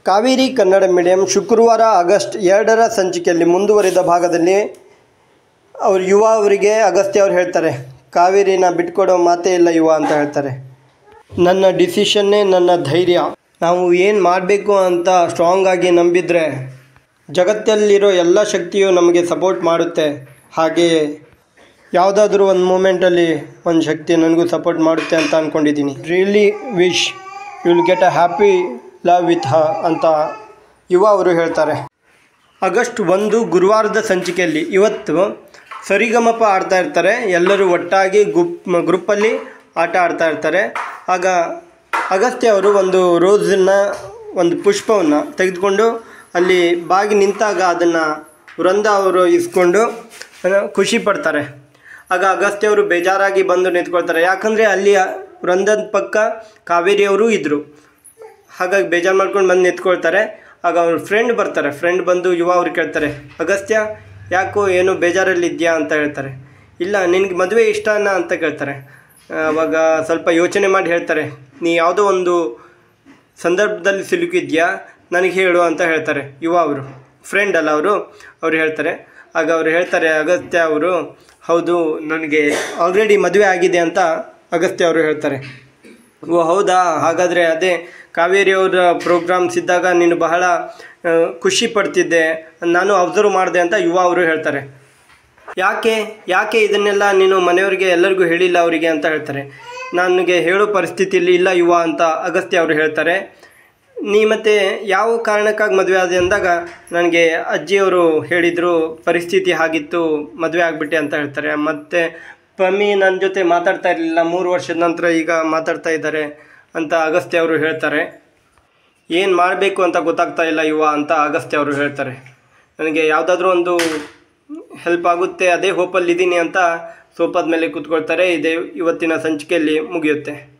Kaveri Kannada medium ಶುಕ್ರವಾರ August 2ರ ಸಂಚಿಕೆಯಲ್ಲಿ ಮುಂದುವರಿದ ಭಾಗದಲ್ಲಿ ಯುವ ಅವರಿಗೆ ಅಗಸ್ತ್ಯ ಅವರು ಹೇಳ್ತಾರೆ, ಕಾವೇರಿನ ಬಿಟ್ಕೊಡೋ ಮಾತೇ ಇಲ್ಲ ಯುವ ಅಂತ ಹೇಳ್ತಾರೆ. ನನ್ನ ಡಿಸಿಷನ್ನೇ ನನ್ನ ಧೈರ್ಯ. ನಾವು ಏನು ಮಾಡಬೇಕು ಅಂತ ಸ್ಟ್ರಾಂಗ್ ಆಗಿ ನಂಬಿದರೆ ಜಗತ್ತಲ್ಲಿರೋ ಎಲ್ಲ ಶಕ್ತಿಯು ನಮಗೆ ಸಪೋರ್ಟ್ ಮಾಡುತ್ತೆ. ಹಾಗೆಯೇ ಯಾವುದಾದ್ರೂ ಒಂದು ಮೂಮೆಂಟಲ್ಲಿ ಒಂದು ಶಕ್ತಿ ನನಗೂ ಸಪೋರ್ಟ್ ಮಾಡುತ್ತೆ ಅಂತ ಅಂದ್ಕೊಂಡಿದ್ದೀನಿ. Really wish you will get a happy love with her ಅಂತ ಯುವ ಅವರು ಹೇಳ್ತಾರೆ. ಆಗಸ್ಟ್ 1 ಗುರುವಾರದ ಸಂಚಿಕೆಯಲ್ಲಿ ಇವತ್ತು ಸರಿಗಮಪ ಆಡ್ತಾ ಇರ್ತಾರೆ. ಎಲ್ಲರೂ ಒಟ್ಟಾಗಿ ಗ್ರೂಪಲ್ಲಿ ಆಟ ಆಡ್ತಾ ಇರ್ತಾರೆ. ಆಗ ಅಗಸ್ತ್ಯ ಅವರು ಒಂದು ರೋಸನ್ನು, ಒಂದು ಪುಷ್ಪವನ್ನು ತೆಗೆದುಕೊಂಡು ಅಲ್ಲಿ ಬಾಗಿ ನಿಂತಾಗ ಅದನ್ನು ವೃಂದ ಅವರು ಇಸ್ಕೊಂಡು ಖುಷಿ ಪಡ್ತಾರೆ. ಆಗ ಅಗಸ್ತ್ಯ ಅವರು ಬೇಜಾರಾಗಿ ಬಂದು ನಿಂತ್ಕೊಳ್ತಾರೆ. ಯಾಕಂದರೆ ಅಲ್ಲಿ ವೃಂದದ ಪಕ್ಕ ಕಾವೇರಿಯವರು ಇದ್ದರು. ಹಾಗಾಗಿ ಬೇಜಾರು ಮಾಡ್ಕೊಂಡು ಬಂದು ನಿಂತ್ಕೊಳ್ತಾರೆ. ಆಗ ಅವ್ರ ಫ್ರೆಂಡ್ ಬರ್ತಾರೆ. ಫ್ರೆಂಡ್ ಬಂದು ಯುವ ಅವ್ರು ಕೇಳ್ತಾರೆ, ಅಗಸ್ತ್ಯ ಯಾಕೋ ಏನೋ ಬೇಜಾರಲ್ಲಿದ್ಯಾ ಅಂತ ಹೇಳ್ತಾರೆ. ಇಲ್ಲ, ನಿನಗೆ ಮದುವೆ ಇಷ್ಟನಾ ಅಂತ ಕೇಳ್ತಾರೆ. ಆವಾಗ ಸ್ವಲ್ಪ ಯೋಚನೆ ಮಾಡಿ ಹೇಳ್ತಾರೆ, ನೀ ಯಾವುದೋ ಒಂದು ಸಂದರ್ಭದಲ್ಲಿ ಸಿಲುಕಿದ್ಯಾ, ನನಗೆ ಹೇಳು ಅಂತ ಹೇಳ್ತಾರೆ ಯುವ ಅವರು. ಫ್ರೆಂಡ್ ಅಲ್ಲ ಅವರು ಹೇಳ್ತಾರೆ. ಆಗ ಅವರು ಹೇಳ್ತಾರೆ ಅಗಸ್ತ್ಯ ಅವರು, ಹೌದು ನನಗೆ ಆಲ್ರೆಡಿ ಮದುವೆ ಆಗಿದೆ ಅಂತ ಅಗಸ್ತ್ಯ ಅವರು ಹೇಳ್ತಾರೆ. ಓ ಹೌದಾ, ಹಾಗಾದರೆ ಅದೇ ಕಾವೇರಿಯವರ ಪ್ರೋಗ್ರಾಮ್ಸ್ ಇದ್ದಾಗ ನೀನು ಬಹಳ ಖುಷಿ ಪಡ್ತಿದ್ದೆ, ನಾನು ಅಬ್ಸರ್ವ್ ಮಾಡಿದೆ ಅಂತ ಯುವ ಅವರು ಹೇಳ್ತಾರೆ. ಯಾಕೆ ಇದನ್ನೆಲ್ಲ ನೀನು ಮನೆಯವರಿಗೆ ಎಲ್ಲರಿಗೂ ಹೇಳಿಲ್ಲ ಅವರಿಗೆ ಅಂತ ಹೇಳ್ತಾರೆ. ನನಗೆ ಹೇಳೋ ಪರಿಸ್ಥಿತಿಯಲ್ಲಿ ಇಲ್ಲ ಯುವ ಅಂತ ಅಗಸ್ತ್ಯ ಅವರು ಹೇಳ್ತಾರೆ. ನೀ ಮತ್ತೆ ಯಾವ ಕಾರಣಕ್ಕಾಗಿ ಮದುವೆ ಆದೆ ಅಂದಾಗ ನನಗೆ ಅಜ್ಜಿಯವರು ಹೇಳಿದರು, ಪರಿಸ್ಥಿತಿ ಹಾಗಿತ್ತು, ಮದುವೆ ಆಗಿಬಿಟ್ಟೆ ಅಂತ ಹೇಳ್ತಾರೆ. ಮತ್ತು ಪಮ್ಮಿ ನನ್ನ ಜೊತೆ ಮಾತಾಡ್ತಾ ಇರಲಿಲ್ಲ, 3 ವರ್ಷದ ನಂತರ ಈಗ ಮಾತಾಡ್ತಾ ಇದ್ದಾರೆ ಅಂತ ಅಗಸ್ತ್ಯ ಅವರು ಹೇಳ್ತಾರೆ. ಏನು ಮಾಡಬೇಕು ಅಂತ ಗೊತ್ತಾಗ್ತಾ ಇಲ್ಲ ಯುವ ಅಂತ ಅಗಸ್ತ್ಯ ಅವರು ಹೇಳ್ತಾರೆ. ನನಗೆ ಯಾವುದಾದ್ರೂ ಒಂದು ಹೆಲ್ಪ್ ಆಗುತ್ತೆ, ಅದೇ ಹೋಪಲ್ಲಿದ್ದೀನಿ ಅಂತ ಸೋಫಾದ ಮೇಲೆ ಕೂತ್ಕೊಳ್ತಾರೆ. ಇದೇ ಇವತ್ತಿನ ಸಂಚಿಕೆಯಲ್ಲಿ ಮುಗಿಯುತ್ತೆ.